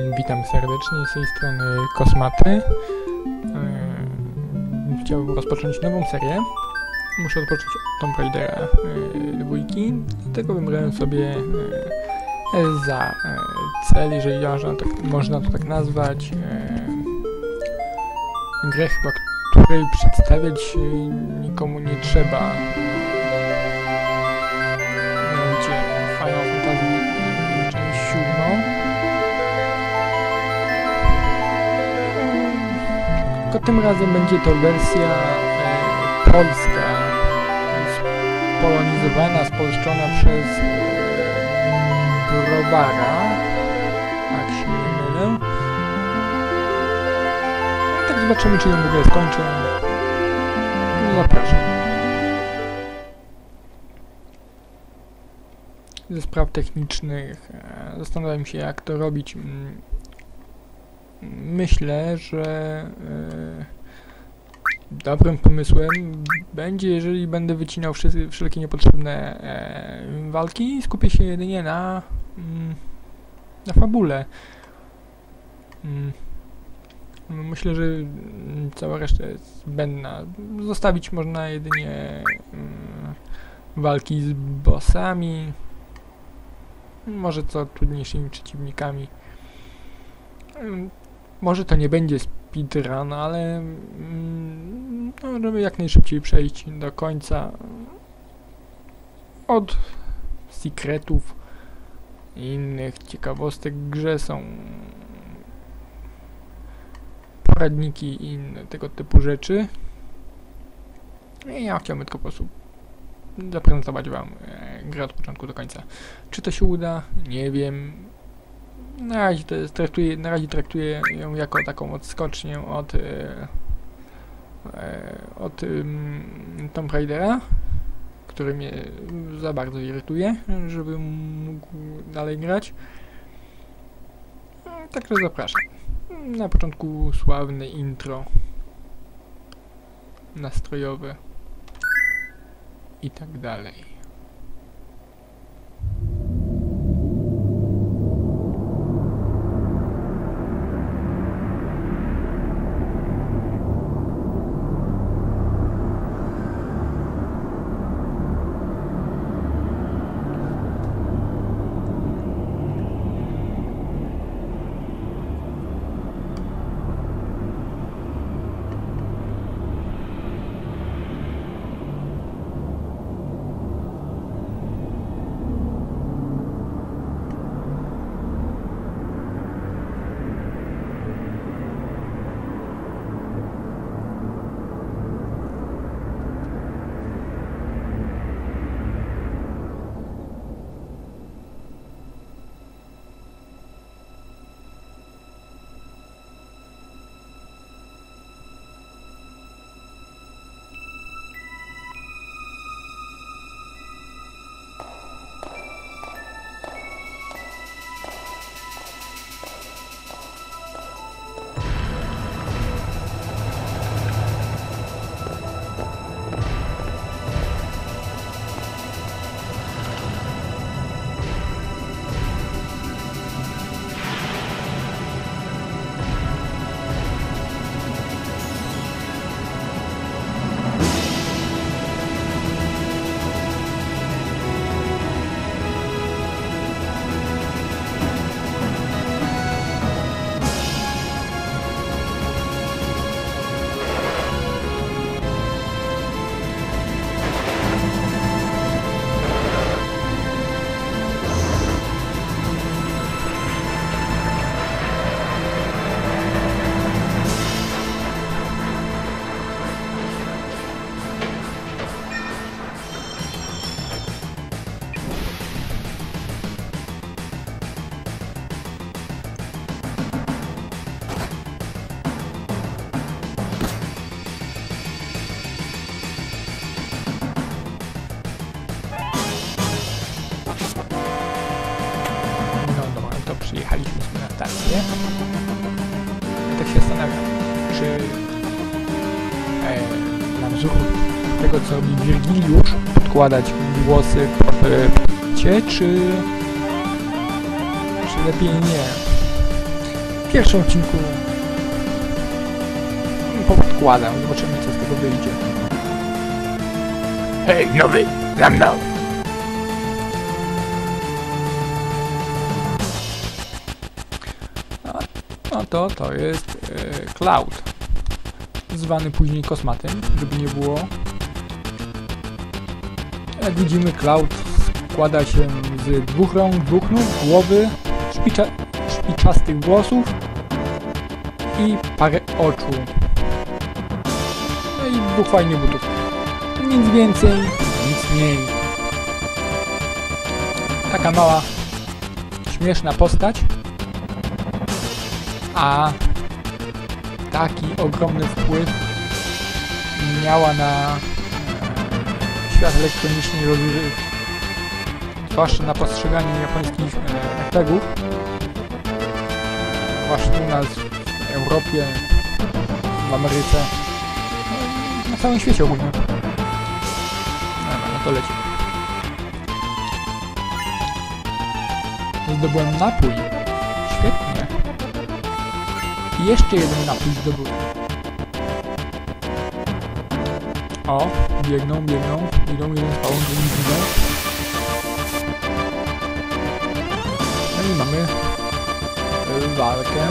Witam serdecznie, z tej strony Kosmaty. Chciałbym rozpocząć nową serię. Muszę odpocząć od Tomb Raidera 2, dlatego wybrałem sobie za cel, jeżeli można to tak nazwać, grę chyba, której przedstawiać nikomu nie trzeba. Mianowicie Final Fantasy część 7. Tylko tym razem będzie to wersja polska, spolonizowana, spolszczona przez Browara, jak się nie mylę. No, tak zobaczymy, czy ją w ogóle skończę. No, zapraszam. Ze spraw technicznych zastanawiam się, jak to robić. Myślę, że dobrym pomysłem będzie, jeżeli będę wycinał wszelkie niepotrzebne walki i skupię się jedynie na fabule. Myślę, że cała reszta jest zbędna. Zostawić można jedynie walki z bossami, może co trudniejszymi przeciwnikami. Może to nie będzie speedrun, ale no, żeby jak najszybciej przejść do końca. Od secretów i innych ciekawostek w grze są poradniki i inne tego typu rzeczy. I ja chciałbym tylko po prostu zaprezentować wam grę od początku do końca. Czy to się uda? Nie wiem. Na razie traktuję ją jako taką odskocznię od Tomb Raidera, który mnie za bardzo irytuje, żebym mógł dalej grać. Także zapraszam. Na początku sławne intro nastrojowe i tak dalej. Przyjechaliśmy sobie na stację. Ja tak się zastanawiam, czy na wzór tego, co robi Virgiliusz, podkładać głosy w czy lepiej nie. w pierwszym odcinku podkładam, zobaczymy co z tego wyjdzie. Hej, nowy, za mną! No to jest Cloud, zwany później Kosmatym, żeby nie było. Jak widzimy, Cloud składa się z 2 rąk, 2 nóg, głowy, szpiczastych włosów i parę oczu. No i 2 fajnych butów. Nic więcej, nic mniej. Taka mała, śmieszna postać. A taki ogromny wpływ miała na świat elektroniczny i rozrywki, zwłaszcza na postrzeganie japońskich RPGów, właśnie u nas w Europie, w Ameryce, na całym świecie ogólnie. No to lecimy. Zdobyłem napój. Świetnie. I jeszcze jeden napój zdobyłem. O, biegną, idą jeden spałą, drugi idą. No i mamy walkę.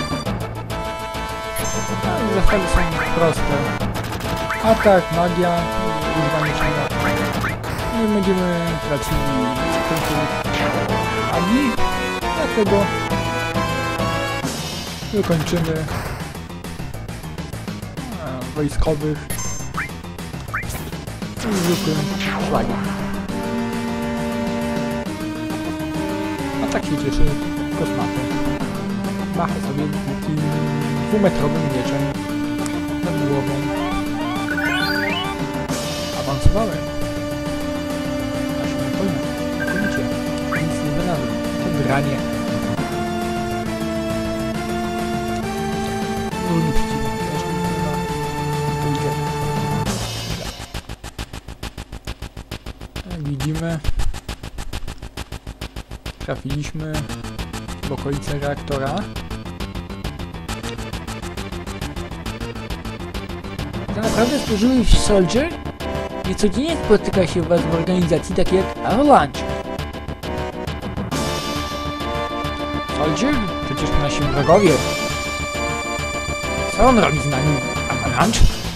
Zasady są proste. Atak, magia, używanie szanga. Nie będziemy tracili punktów magii, dlatego wykończymy wojskowych zwykłym szlagiem. A tak się cieszy Kosmaty. Macha sobie takim 2-metrowym mieczem nad głową. Awansowałem. A się nie powiem. Znakomicie. Nic nie wynalazłem. To granie. Drugi przeciwnik. Jeszcze nie ma. Pójdzie. Jak widzimy, trafiliśmy w okolice reaktora. To naprawdę służyłeś Soldier? Niecodziennie spotyka się was w organizacji takiej jak Avalanche. Soldier? Przecież to nasi wrogowie. Co on robi z nami? Avalanche?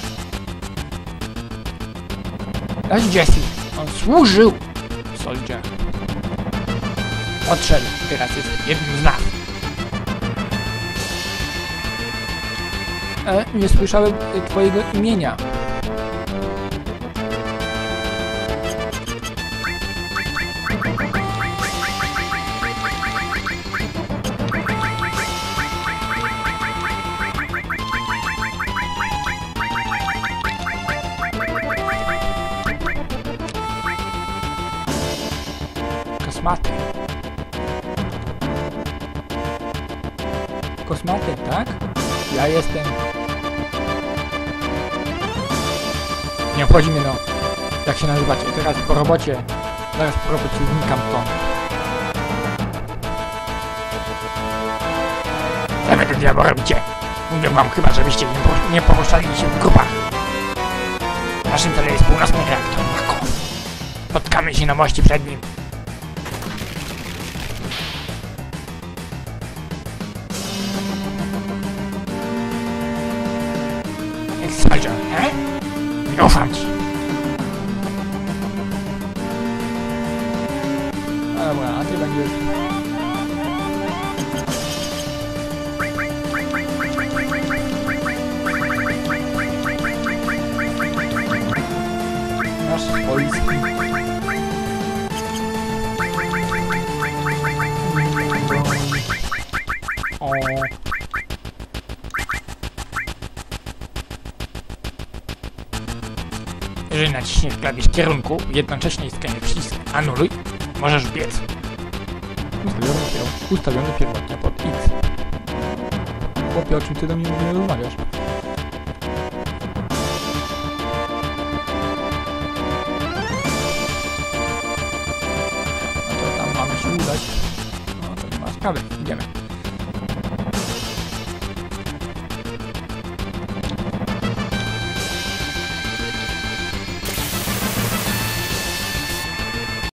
Nasz Jesse, on służył Soldier. Odszedł, teraz jest jednym z nas. Nie słyszałem twojego imienia. Kosmaty. Kosmaty, tak? Ja jestem. Nie obchodzi mnie, no, jak się nazywacie. Teraz po robocie. Zaraz po robocie znikam stąd. Co wy tu diabła robicie? Mówię wam chyba, żebyście nie poruszali się w grupach. W naszym celu jest północny reaktor, Mako. Spotkamy się na moście przed nim. Soldier, nie ufam ci. Dobra, a ty będziesz... Nasz swojski. O. Jeżeli naciśniesz klawisz kierunku, jednocześnie skanie przycisk anuluj, możesz biec. Ustawiony pierwotnie pod X. Chłopie, o czym ty do mnie nie rozmawiasz? No to tam mamy się udać. No to nie ma sprawy, idziemy.